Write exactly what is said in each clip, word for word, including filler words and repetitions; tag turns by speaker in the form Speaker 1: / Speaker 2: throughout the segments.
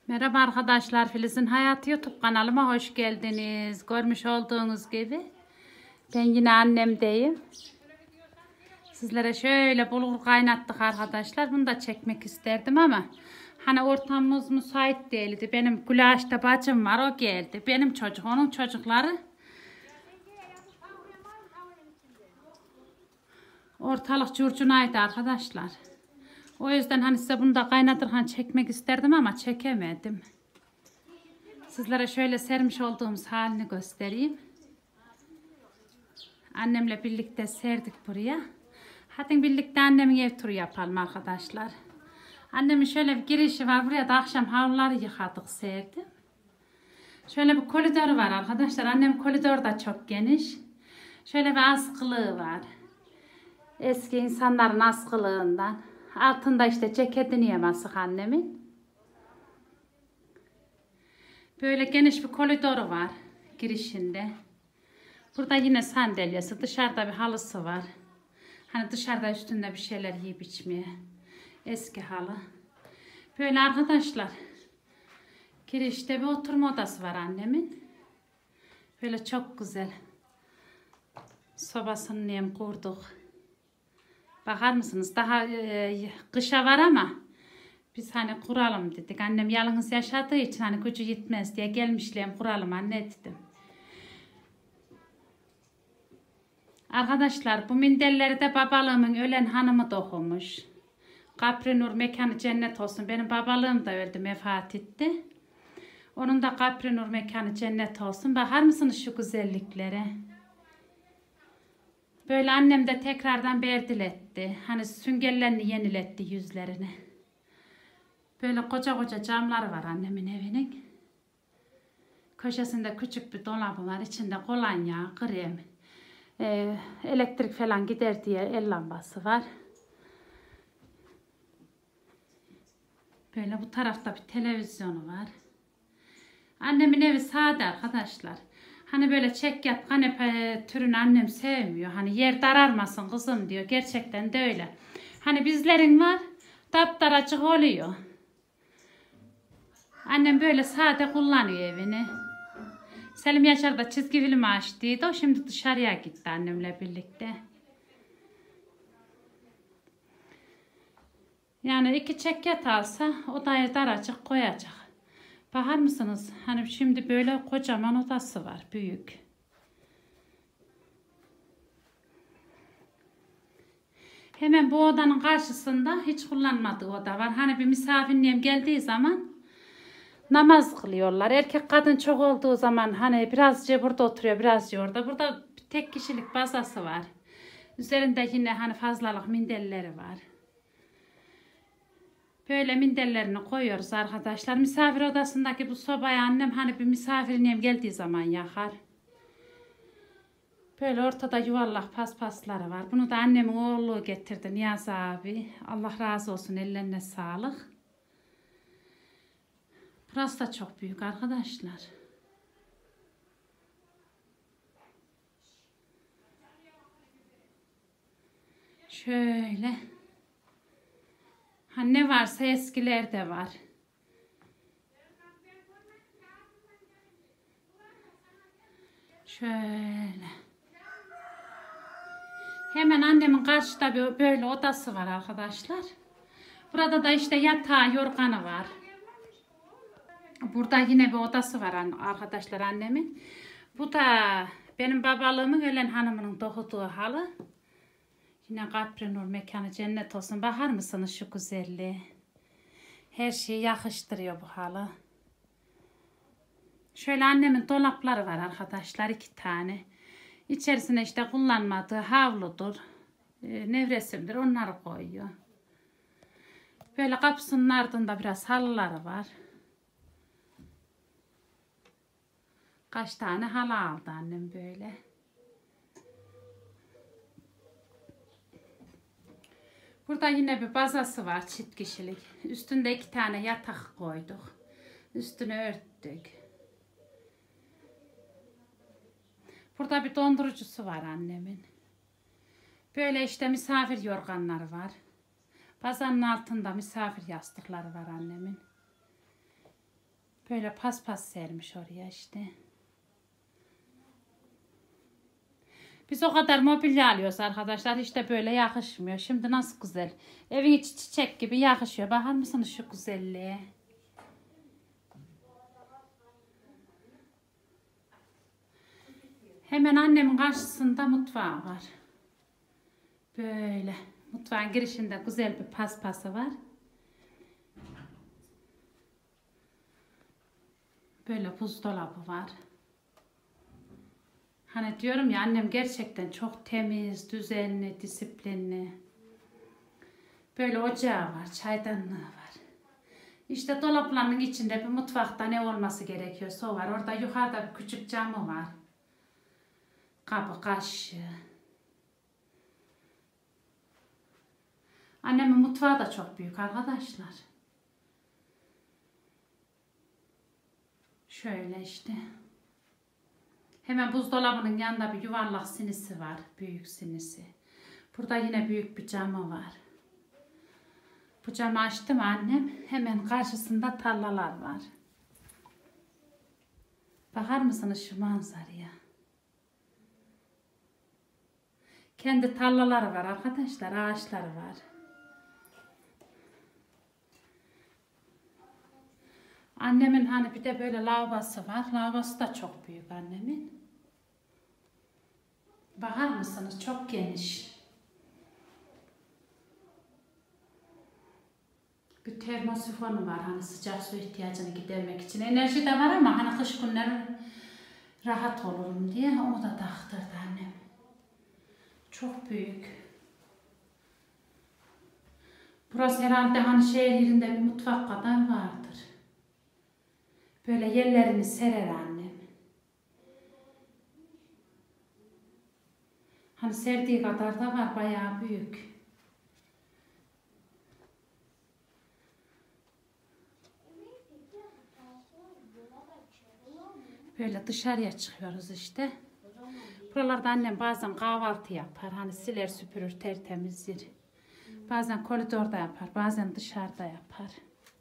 Speaker 1: Merhaba arkadaşlar, Filiz'in Hayatı YouTube kanalıma hoş geldiniz. Görmüş olduğunuz gibi ben yine annemdeyim. Sizlere şöyle bulgur kaynattık arkadaşlar. Bunu da çekmek isterdim ama hani ortamımız müsait değildi. Benim Gülaş'ta bacım var, o geldi. Benim çocuk, onun çocukları. Ortalık curcunaydı arkadaşlar. O yüzden hani size bunu da kaynatırken çekmek isterdim ama çekemedim. Sizlere şöyle sermiş olduğumuz halini göstereyim. Annemle birlikte serdik buraya. Hadi birlikte annemin ev turu yapalım arkadaşlar. Annemin şöyle bir girişi var. Buraya da akşam havluları yıkadık, serdim. Şöyle bir koridoru var arkadaşlar. Annemin koridoru da çok geniş. Şöyle bir askılığı var. Eski insanların askılığından. Altında işte ceketini yemezsek annemin. Böyle geniş bir koridoru var girişinde. Burada yine sandalyesi, dışarıda bir halısı var. Hani dışarıda üstünde bir şeyler yiyip içmeye. Eski halı. Böyle arkadaşlar. Girişte bir oturma odası var annemin. Böyle çok güzel. Sobasını nem kurduk. Bakar mısınız? Daha e, kışa var ama biz hani kuralım dedik. Annem yalnız yaşadığı için hani gücü yetmez diye gelmişler, kuralım anne dedim. Arkadaşlar bu minderleri de babalığımın ölen hanımı dokumuş. Kabri nur mekanı cennet olsun. Benim babalığım da öldü, vefat etti. Onun da kabri nur mekanı cennet olsun. Bakar mısınız şu güzelliklere? Böyle annem de tekrardan berdiletti. Hani süngerlerini yeniletti yüzlerini. Böyle koca koca camları var annemin evinin. Köşesinde küçük bir dolabı var. İçinde kolonya, krem, e, elektrik falan gider diye el lambası var. Böyle bu tarafta bir televizyonu var. Annemin evi sade arkadaşlar. Hani böyle çek yat kanepe türünü annem sevmiyor. Hani yer dararmasın kızım diyor. Gerçekten de öyle. Hani bizlerin var, daptaracık oluyor. Annem böyle sade kullanıyor evini. Selim Yaşar da çizgi film açtıydı. O şimdi dışarıya gitti annemle birlikte. Yani iki çekyat alsa odaya daracık koyacak. Bakar mısınız? Hani şimdi böyle kocaman odası var. Büyük. Hemen bu odanın karşısında hiç kullanmadığı oda var. Hani bir misafirliğim geldiği zaman namaz kılıyorlar. Erkek kadın çok olduğu zaman hani birazcık burada oturuyor, birazcık orada. Burada bir tek kişilik bazası var. Üzerinde yine hani fazlalık minderleri var. Böyle minderlerini koyuyoruz arkadaşlar. Misafir odasındaki bu sobaya annem hani bir misafirliğim geldiği zaman yakar. Böyle ortada yuvarlak paspasları var. Bunu da annemin oğlu getirdi, Niyaz abi. Allah razı olsun, ellerine sağlık. Burası da çok büyük arkadaşlar. Şöyle. Ha, ne varsa eskilerde var. Şöyle. Hemen annemin karşıda bir böyle odası var arkadaşlar. Burada da işte yatağı, yorganı var. Burada yine bir odası var arkadaşlar annemin. Bu da benim babalığımın ölen hanımının dokuduğu halı. Yine kabri nur mekanı cennet olsun. Bakar mısınız şu güzelliği? Her şeyi yakıştırıyor bu halı. Şöyle annemin dolapları var arkadaşlar, iki tane. İçerisine işte kullanmadığı havludur, e, nevresimdir, onları koyuyor. Böyle kapısının ardında biraz halıları var. Kaç tane halı aldı annem böyle. Burada yine bir bazası var, çift kişilik. Üstünde iki tane yatak koyduk. Üstünü örttük. Burada bir dondurucusu var annemin. Böyle işte misafir yorganları var. Bazanın altında misafir yastıkları var annemin. Böyle paspas sermiş oraya işte. Biz o kadar mobilya alıyoruz arkadaşlar. İşte böyle yakışmıyor. Şimdi nasıl güzel. Evin içi çiçek gibi yakışıyor. Bakar mısınız şu güzelliğe? Hemen annemin karşısında mutfağı var. Böyle. Mutfağın girişinde güzel bir paspası var. Böyle buzdolabı var. Hani diyorum ya, annem gerçekten çok temiz, düzenli, disiplinli. Böyle ocağı var, çaydanlığı var. İşte dolaplarının içinde bir mutfakta ne olması gerekiyorsa o var. Orada yukarıda bir küçük camı var. Kabı, kaşığı. Annemin mutfağı da çok büyük arkadaşlar. Şöyle işte. Hemen buzdolabının yanında bir yuvarlak sinisi var. Büyük sinisi. Burada yine büyük bir camı var. Bu camı açtım annem. Hemen karşısında tarlalar var. Bakar mısınız şu manzaraya? Kendi tarlaları var arkadaşlar. Ağaçları var. Annemin hani bir de böyle lavabosu var. Lavabosu da çok büyük annemin. Bakar mısınız? Çok geniş. Bir termosifonu var hani sıcak su ihtiyacını gidermek için. Enerji de var ama hani kış günleri rahat olurum diye onu da taktırdı annem. Çok büyük. Burası herhalde hani şehir yerinde bir mutfak kadar vardır. Böyle yerlerini serer annem. Hani serdiği kadar da var, bayağı büyük. Böyle dışarıya çıkıyoruz işte. Buralarda annem bazen kahvaltı yapar. Hani siler süpürür, tertemizdir. Bazen koridorda yapar, bazen dışarıda yapar.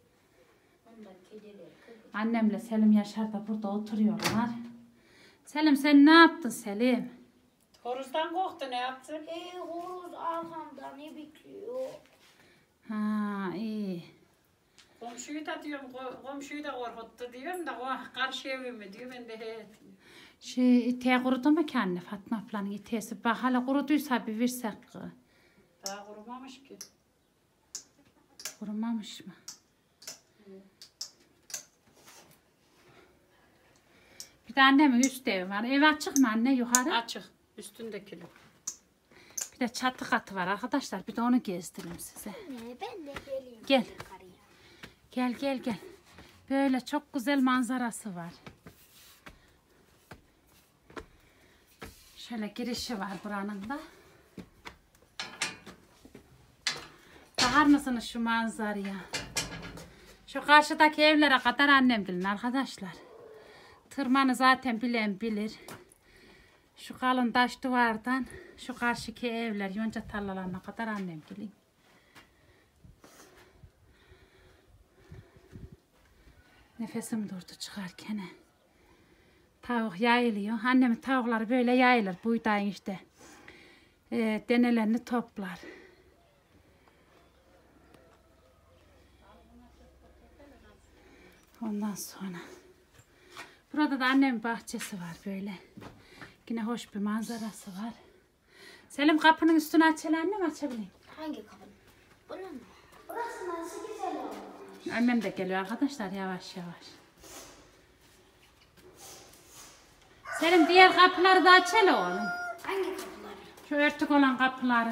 Speaker 1: Annemle Selim Yaşar da burada oturuyorlar. Selim sen ne yaptın Selim?
Speaker 2: Horozdan korktu, ne yaptın?
Speaker 3: Ee, horoz arkamda ne bekliyor?
Speaker 1: Ha iyi.
Speaker 2: Komşuyu da diyorum, ko- komşuyu da korkuttu diyorum da o karşı evimi diyor, ben de he.
Speaker 1: Şey iteği kurudu mu ki anne Fatma ablanın iteğisi? Bak hala kuruduysa bir versek ki.
Speaker 2: Daha kurumamış ki.
Speaker 1: Kurumamış mı? Bir de annemin üst evi var. Ev açık mı anne yukarı?
Speaker 2: Açık, üstündekili.
Speaker 1: Bir de çatı katı var arkadaşlar. Bir de onu gezdireyim size.
Speaker 3: Ne, ben de geleyim.
Speaker 1: Gel.
Speaker 3: Yukarıya.
Speaker 1: Gel gel gel. Böyle çok güzel manzarası var. Şöyle girişi var buranın da. Bakar mısınız şu manzaraya? Şu karşıdaki evlere kadar annem bilin arkadaşlar. Tırmanı zaten bilen bilir. Şu kalın taş duvardan şu karşıki evler yonca tarlalarına kadar annem bilin. Nefesim durdu çıkarken. Tavuk yayılıyor. Annemin tavukları böyle yayılır. Buğdayın işte e, denelerini toplar. Ondan sonra burada da annemin bahçesi var böyle. Yine hoş bir manzarası var. Selim kapının üstünü açalım annem, açabilirim.
Speaker 3: Hangi kapı? Bunun mu? Burası nasıl güzel olmuş.
Speaker 1: Annem de geliyor arkadaşlar yavaş yavaş. Selim diğer kapıları da açalım oğlum.
Speaker 3: Hangi kapıları?
Speaker 1: Şu örtük olan kapıları.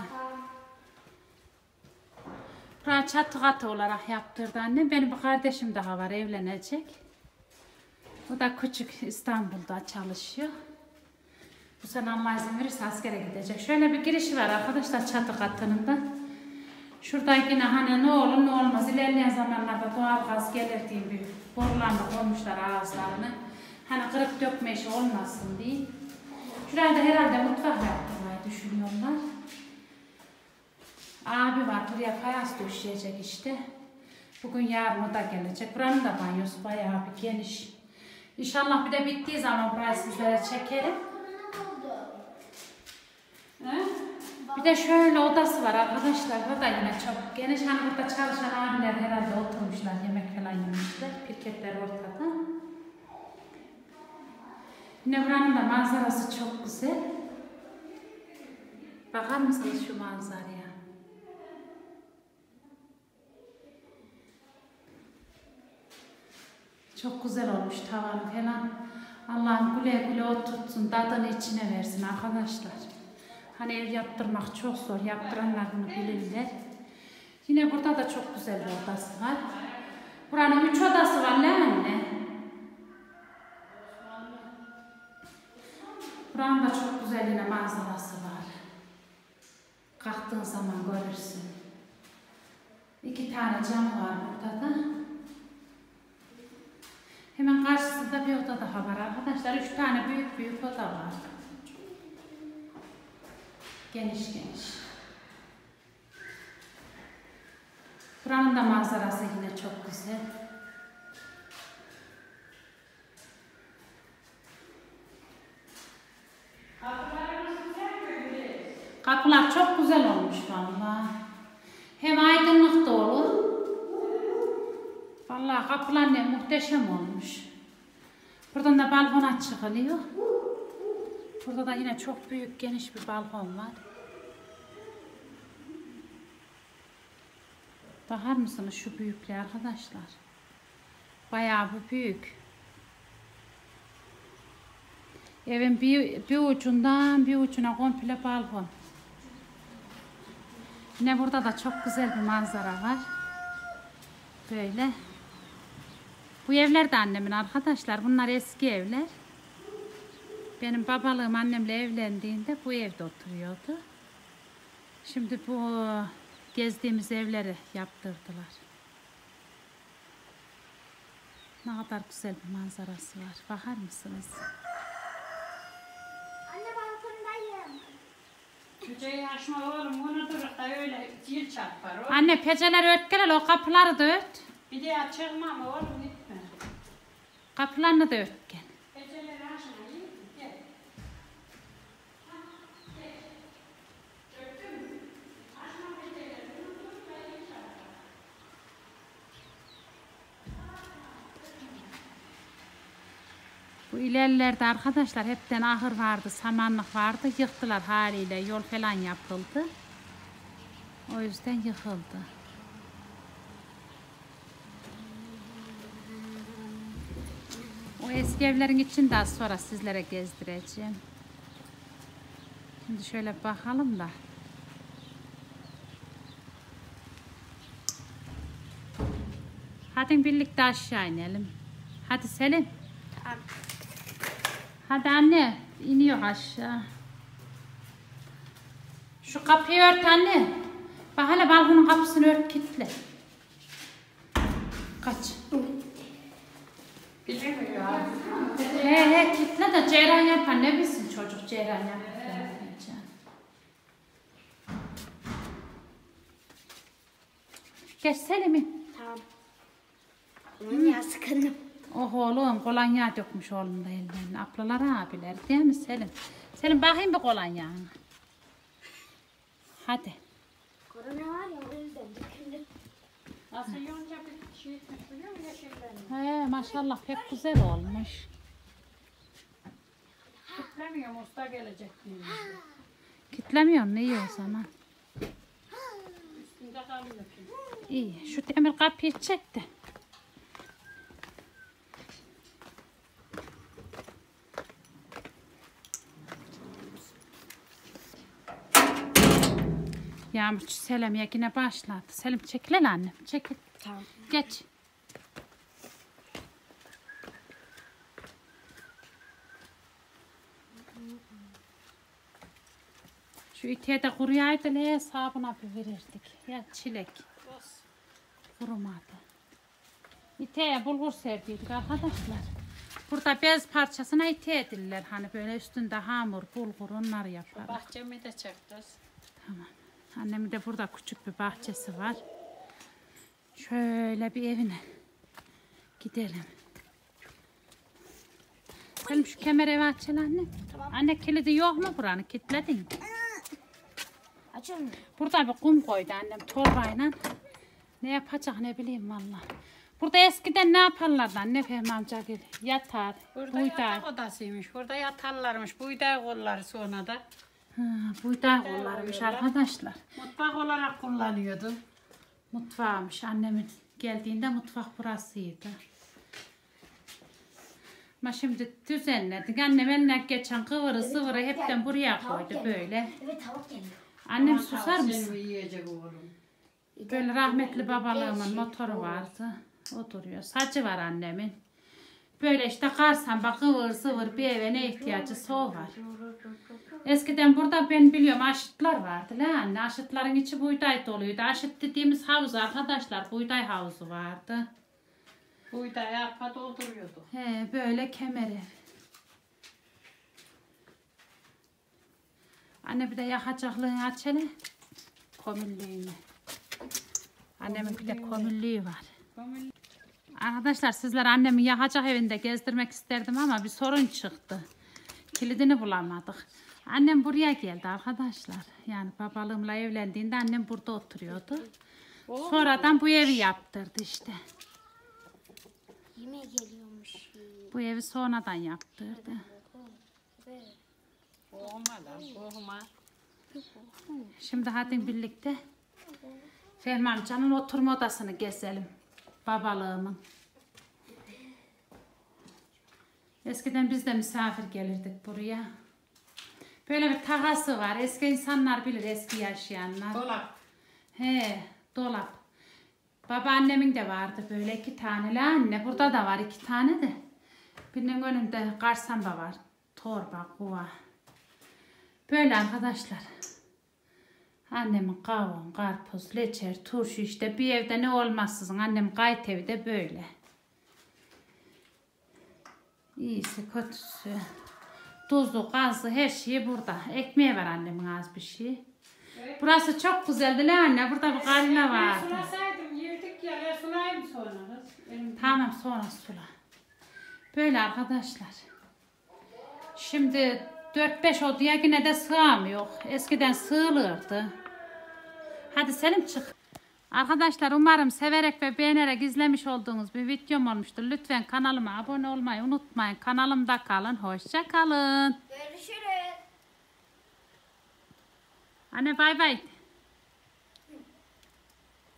Speaker 1: Buraya çatı katı olarak yaptırdı annem. Benim bir kardeşim daha var, evlenecek. O da küçük, İstanbul'da çalışıyor. Bu sene Allah izin verirse askere gidecek. Şöyle bir girişi var arkadaşlar çatı katının da. Şurada yine hani ne olur ne olmaz. İlerleyen zamanlarda doğalgaz gelir diye bir borularla koymuşlar ağızlarını. Hani kırıp dökme işi olmasın diye. Şurada herhalde mutfak yaptırmayı düşünüyorlar. Abi var buraya fayans döşeyecek işte. Bugün yarın o da gelecek. Buranın da banyosu bayağı bir geniş. İnşallah bir de bittiği zaman burayı sizlere çekerim. He? Bir de şöyle odası var arkadaşlar. O da yine çok geniş. Hani burada çalışan abiler herhalde oturmuşlar. Yemek falan yemişler. Pirketler ortada. Yine buranın da manzarası çok güzel. Bakar mısınız şu manzaraya? Çok güzel olmuş tavanı falan. Allah'ım güle güle oturtsun, tadını içine versin arkadaşlar. Hani ev yaptırmak çok zor, yaptıranlar bunu bilirler. Yine burada da çok güzel bir odası var. Buranın üç odası var ne anne? Buranın da çok güzel yine manzarası var. Kalktığın zaman görürsün. İki tane cam var burada da. Hemen karşısında bir oda daha var arkadaşlar. Üç tane büyük büyük oda var. Geniş geniş. Buranın da manzarası yine çok güzel. Kapılar çok güzel olmuş vallahi. Hem aydınlık da olur. Vallahi kapılar ne muhteşem olmuş. Buradan da balkona çıkılıyor. Burada da yine çok büyük geniş bir balkon var. Bakar mısınız şu büyüklüğe arkadaşlar? Bayağı bir büyük. Evin bir, bir ucundan bir ucuna komple balkon. Yine burada da çok güzel bir manzara var. Böyle. Bu evler de annemin arkadaşlar. Bunlar eski evler. Benim babalığım annemle evlendiğinde bu evde oturuyordu. Şimdi bu gezdiğimiz evleri yaptırdılar. Ne kadar güzel bir manzarası var. Bakar mısınız?
Speaker 3: Anne balkondayım.
Speaker 2: Cüceyi açma oğlum, onu durup da öyle zil çarpar oğlum.
Speaker 1: Anne peceleri ört gel, o kapıları da ört.
Speaker 2: Bir de açılma ama oğlum gitme.
Speaker 1: Kapılarını da ört gel.
Speaker 2: Geceleri açma, iyi mi? Gel.
Speaker 1: Bu ilerlerde arkadaşlar hepten ahır vardı, samanlık vardı. Yıktılar haliyle, yol falan yapıldı. O yüzden yıkıldı. O eski evlerin için daha sonra sizlere gezdireceğim. Şimdi şöyle bakalım da. Hadi birlikte aşağı inelim. Hadi Selim.
Speaker 3: Tamam.
Speaker 1: Hadi anne, iniyor aşağı. Şu kapıyı ört anne. Bak hele balkonun kapısını ört, kilitle. Kaç.
Speaker 2: Bilmiyor abi.
Speaker 1: He he kilitle de ceyran yapar, ne bilsin çocuk ceyran yapar. Geç Selim'im.
Speaker 3: Tamam. Bunun ya sıkıldım.
Speaker 1: Oh oğlum kolonya dökmüş oğlum da ellerine. Ablalar abiler değil mi Selim? Selim bakayım bir kolonyana. Hadi.
Speaker 3: Korona var ya o yüzden sıkıldım.
Speaker 2: Nasıl yonca bir şey etmiş biliyor musun yeşillerini?
Speaker 1: He maşallah pek güzel olmuş.
Speaker 2: Kitlemiyorum, usta gelecek diye.
Speaker 1: Kitlemiyorum ne iyi o zaman.
Speaker 2: Üstünde kalmıyor ki.
Speaker 1: İyi şu demir kapıyı çek de. Yağmur Selim yine başladı. Selim çekil lan annem. Çekil.
Speaker 3: Tamam.
Speaker 1: Geç. Şu iteğe de kuruyaydı le sabuna bir verirdik. Ya çilek. Kurumadı. İteğe bulgur serpiydik arkadaşlar. Burada bez parçasına iteğe diller. Hani böyle üstünde hamur, bulgur onları yapar.
Speaker 2: Bahçemi de çekeceğiz.
Speaker 1: Tamam. Annemin de burada küçük bir bahçesi var. Şöyle bir evine gidelim. Selim şu kemer evi açıl anne.
Speaker 3: Tamam.
Speaker 1: Anne kilidi yok mu buranı? Kilitledin mi?
Speaker 3: Açalım.
Speaker 1: Burada bir kum koydu annem torbayla. Ne yapacak ne bileyim valla. Burada eskiden ne yaparlardı anne Fehmi amca gibi? Yatar,
Speaker 2: Burada
Speaker 1: buğday.
Speaker 2: yatak odasıymış. Burada yatarlarmış. Buğday kolları sonra da.
Speaker 1: Ha, buğday kollarmış arkadaşlar.
Speaker 2: Mutfak olarak kullanıyordu.
Speaker 1: Mutfağımış annemin geldiğinde mutfak burasıydı. Ama şimdi düzenledik. Annem eline geçen kıvırı sıvırı hepten buraya koydu böyle.
Speaker 3: Evet tavuk geliyor.
Speaker 1: Annem
Speaker 2: Aman
Speaker 1: susar
Speaker 2: tavuk
Speaker 1: mısın?
Speaker 2: seni yiyecek oğlum.
Speaker 1: Böyle rahmetli babalığımın motoru vardı. O duruyor. Sacı var annemin. Böyle işte karsan kıvır sıvır bir eve ne ihtiyacı o var. Eskiden burada ben biliyorum aşıtlar vardı la anne. Aşıtların içi buğday doluydu. Aşıt dediğimiz havuz arkadaşlar buğday havuzu vardı.
Speaker 2: Buğday arpa dolduruyordu.
Speaker 1: He böyle kemer ev. Anne bir de yakacaklığını aç hele. Komüllüğünü. Annemin bir de komüllüğü var. Arkadaşlar sizler annemi yakacak evinde gezdirmek isterdim ama bir sorun çıktı. Kilidini bulamadık. Annem buraya geldi arkadaşlar. Yani babalığımla evlendiğinde annem burada oturuyordu. Sonradan bu evi yaptırdı işte.
Speaker 3: Yemeğe geliyormuş.
Speaker 1: Bu evi sonradan yaptırdı.
Speaker 2: Korkma lan korkma.
Speaker 1: Şimdi hadi birlikte Fehmi amcanın oturma odasını gezelim. Babalığımın. Eskiden biz de misafir gelirdik buraya. Böyle bir takası var. Eski insanlar bilir, eski yaşayanlar.
Speaker 2: Dolap.
Speaker 1: He, dolap. Babaannemin de vardı böyle iki tane. La anne, burada da var iki tane de. Birinin önünde karsamba var. Torba, kuva. Böyle arkadaşlar. Annemin kavun, karpuz, leçer, turşu işte bir evde ne olmazsın. Annem gayet evi de böyle. İyisi kötüsü. Tuzu, gazı her şeyi burada. Ekmeği var annemin az bir şey.
Speaker 2: Evet.
Speaker 1: Burası çok güzeldi la anne. Burada bir karına vardı.
Speaker 2: Ben sulasaydım yerdik ya. Ya sulayayım sonra. Benim
Speaker 1: Tamam sonra sula. Böyle arkadaşlar. Şimdi dört beş odaya yine de sığamıyor. Eskiden sığılırdı. Hadi Selim çık. Arkadaşlar umarım severek ve beğenerek izlemiş olduğunuz bir videom olmuştur. Lütfen kanalıma abone olmayı unutmayın. Kanalımda kalın. Hoşça kalın.
Speaker 3: Görüşürüz.
Speaker 1: Anne bay bay.